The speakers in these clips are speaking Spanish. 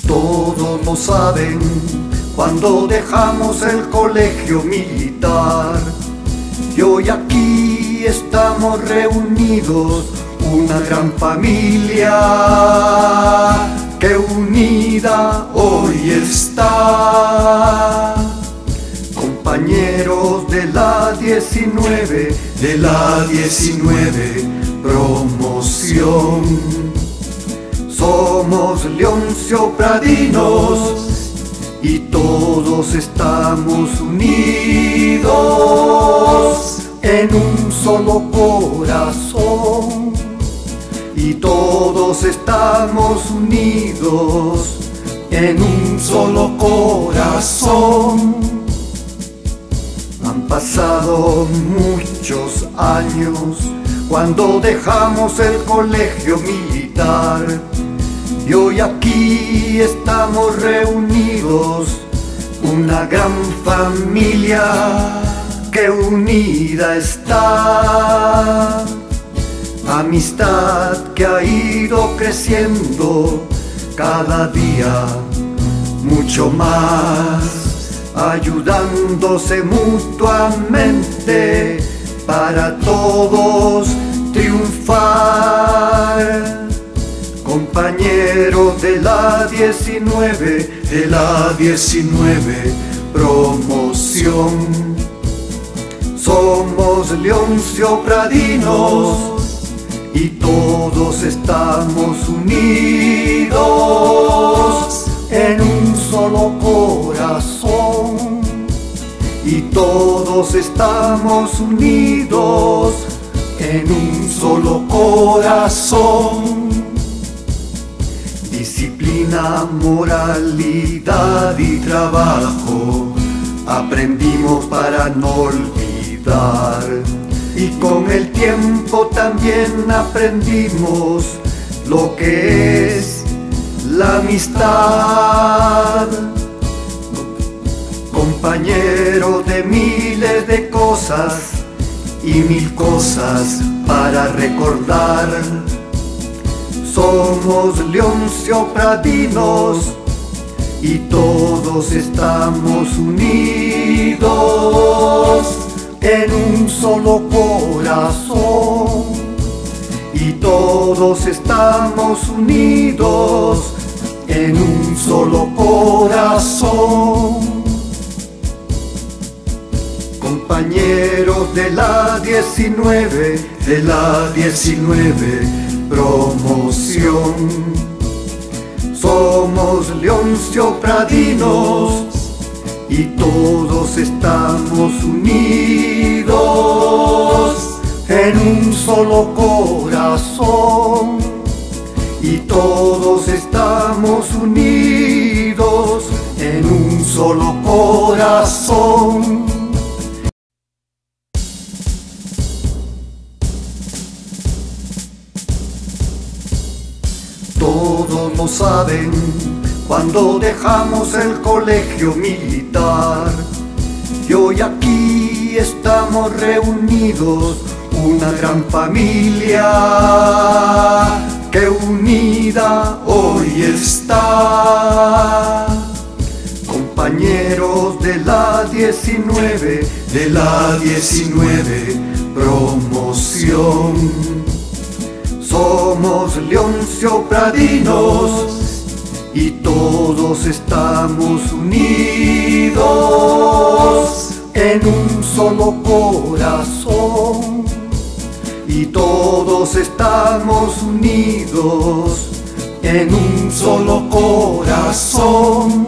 Todos lo saben cuando dejamos el colegio militar. Y hoy aquí estamos reunidos, una gran familia que unida hoy está. Compañeros de la 19, promoción. Somos Leoncio Pradinos y todos estamos unidos en un solo corazón. Y todos estamos unidos en un solo corazón. Han pasado muchos años cuando dejamos el colegio militar. Y hoy aquí estamos reunidos, una gran familia que unida está. Amistad que ha ido creciendo cada día mucho más, ayudándose mutuamente para todos triunfar. Compañeros de la 19, promoción. Somos Leoncio Pradinos y todos estamos unidos en un solo corazón. Y todos estamos unidos en un solo corazón. Disciplina, moralidad y trabajo aprendimos para no olvidar. Y con el tiempo también aprendimos lo que es la amistad. Compañero de miles de cosas y mil cosas para recordar. Somos Leoncio Pradinos y todos estamos unidos en un solo corazón. Y todos estamos unidos en un solo corazón. Compañeros de la 19, promoción. Somos Leoncio Pradinos y todos estamos unidos en un solo corazón. Y todos estamos unidos en un solo corazón. Todos lo saben cuando dejamos el colegio militar. Y hoy aquí estamos reunidos, una gran familia que unida hoy está. Compañeros de la 19, promoción. Somos Leoncio Pradinos y todos estamos unidos en un solo corazón. Y todos estamos unidos en un solo corazón.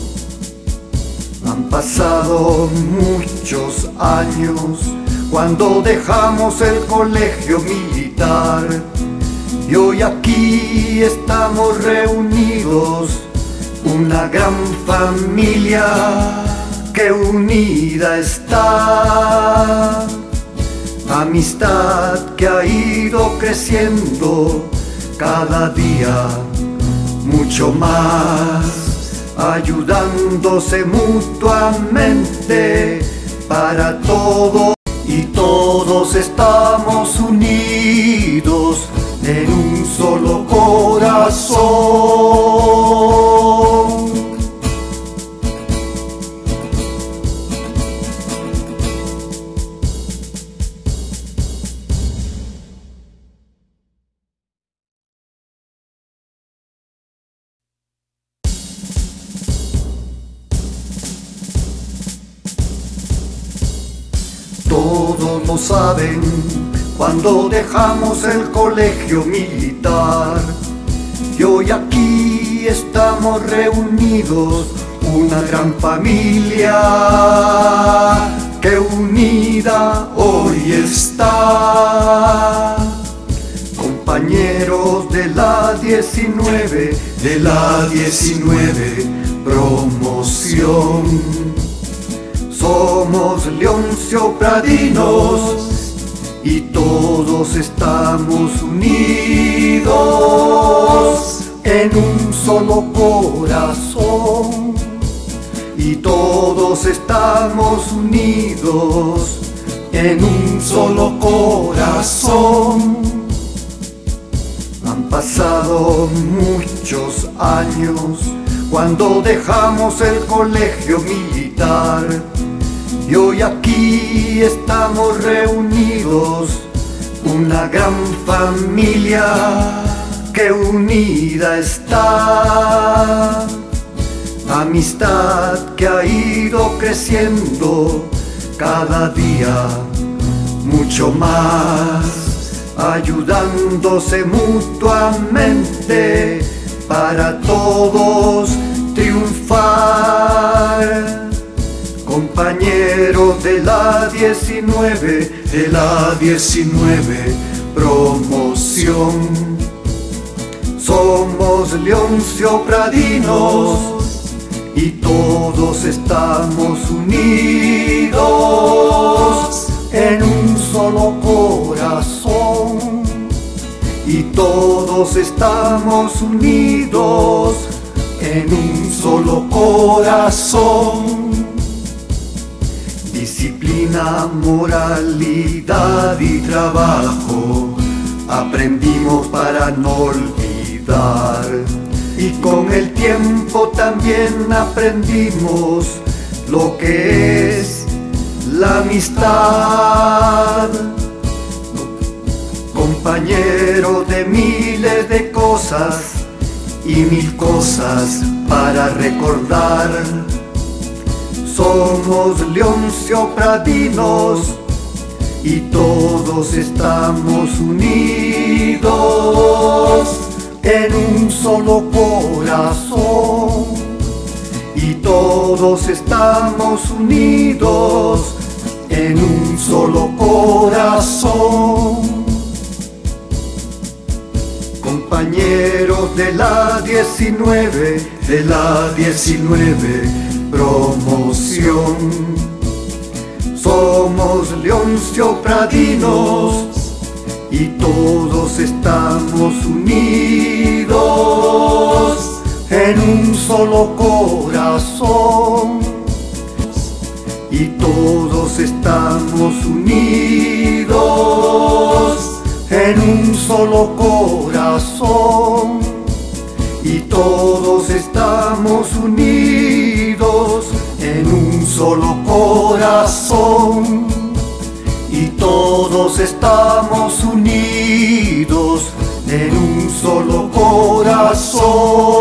Han pasado muchos años cuando dejamos el colegio militar. Y hoy aquí estamos reunidos, una gran familia que unida está. Amistad que ha ido creciendo cada día mucho más, ayudándose mutuamente para todos. Y todos estamos unidos en un solo corazón. saben cuando dejamos el colegio militar. Y hoy aquí estamos reunidos, una gran familia que unida hoy está. Compañeros de la 19 promoción, somos Leoncio Pradinos y todos estamos unidos en un solo corazón. Y todos estamos unidos en un solo corazón. Han pasado muchos años cuando dejamos el colegio militar, y hoy aquí estamos reunidos, una gran familia que unida está. Amistad que ha ido creciendo cada día mucho más, ayudándose mutuamente para todos triunfar. Compañeros de la 19 promoción, somos Leoncio Pradinos y todos estamos unidos en un solo corazón. Y todos estamos unidos en un solo corazón. Disciplina, moralidad y trabajo aprendimos para no olvidar. Y con el tiempo también aprendimos lo que es la amistad. Compañero de miles de cosas y mil cosas para recordar. Somos Leoncio Pradinos y todos estamos unidos en un solo corazón. Y todos estamos unidos en un solo corazón. Compañeros de la 19 promoción, somos Leoncio Pradinos y todos estamos unidos en un solo corazón. Y todos estamos unidos en un solo corazón. Y todos estamos unidos en un solo corazón. Y todos estamos unidos en un solo corazón.